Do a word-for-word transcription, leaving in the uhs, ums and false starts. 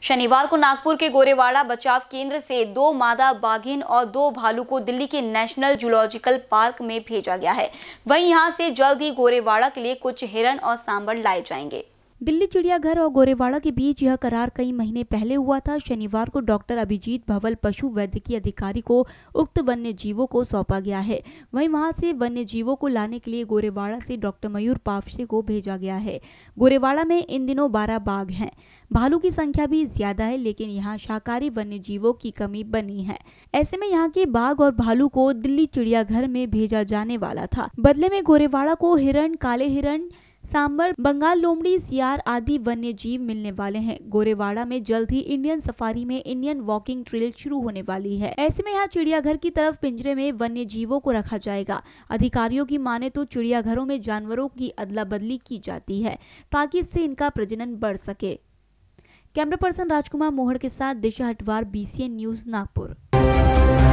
शनिवार को नागपुर के गोरेवाड़ा बचाव केंद्र से दो मादा बाघिन और दो भालू को दिल्ली के नेशनल जूलॉजिकल पार्क में भेजा गया है। वहीं यहां से जल्द ही गोरेवाड़ा के लिए कुछ हिरन और सांबर लाए जाएंगे। दिल्ली चिड़ियाघर और गोरेवाड़ा के बीच यह करार कई महीने पहले हुआ था। शनिवार को डॉक्टर अभिजीत भवल पशु वैद्यकीय अधिकारी को उक्त वन्य जीवों को सौंपा गया है। वहीं वहां से वन्य जीवों को लाने के लिए गोरेवाड़ा से डॉक्टर मयूर पावसे को भेजा गया है। गोरेवाड़ा में इन दिनों बारह बाघ हैं। भालू की संख्या भी ज्यादा है, लेकिन यहाँ शाकाहारी वन्य जीवों की कमी बनी है। ऐसे में यहाँ के बाघ और भालू को दिल्ली चिड़ियाघर में भेजा जाने वाला था। बदले में गोरेवाड़ा को हिरण, काले हिरण, सांबर, बंगाल लोमड़ी, सियार आदि वन्य जीव मिलने वाले हैं। गोरेवाड़ा में जल्द ही इंडियन सफारी में इंडियन वॉकिंग ट्रेल शुरू होने वाली है। ऐसे में यहाँ चिड़ियाघर की तरफ पिंजरे में वन्य जीवों को रखा जाएगा। अधिकारियों की माने तो चिड़ियाघरों में जानवरों की अदला बदली की जाती है ताकि इससे इनका प्रजनन बढ़ सके। कैमरा पर्सन राजकुमार मोहड़ के साथ Disha Hatwar, B C N news, Nagpur.